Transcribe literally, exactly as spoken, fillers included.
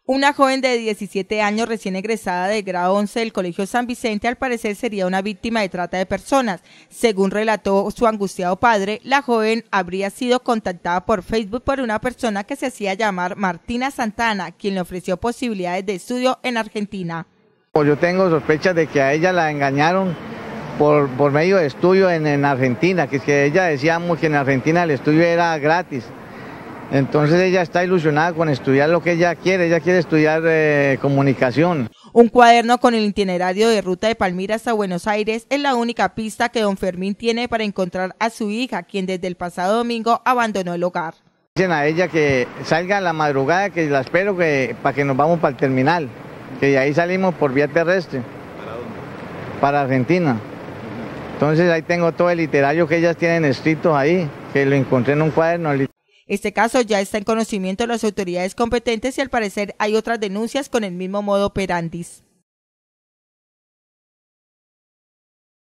Una joven de diecisiete años recién egresada del grado once del Colegio San Vicente al parecer sería una víctima de trata de personas. Según relató su angustiado padre, la joven habría sido contactada por Facebook por una persona que se hacía llamar Martina Santana, quien le ofreció posibilidades de estudio en Argentina. Yo tengo sospechas de que a ella la engañaron por, por medio de estudio en, en Argentina, que es que ella decía que en Argentina el estudio era gratis. Entonces ella está ilusionada con estudiar lo que ella quiere, ella quiere estudiar eh, comunicación. Un cuaderno con el itinerario de ruta de Palmira hasta Buenos Aires es la única pista que don Fermín tiene para encontrar a su hija, quien desde el pasado domingo abandonó el hogar. Dicen a ella que salga a la madrugada, que la espero que, para que nos vamos para el terminal, que de ahí salimos por vía terrestre. ¿Para dónde? Para Argentina. Entonces ahí tengo todo el itinerario que ellas tienen escrito ahí, que lo encontré en un cuaderno. Este caso ya está en conocimiento de las autoridades competentes y al parecer hay otras denuncias con el mismo modo operandis.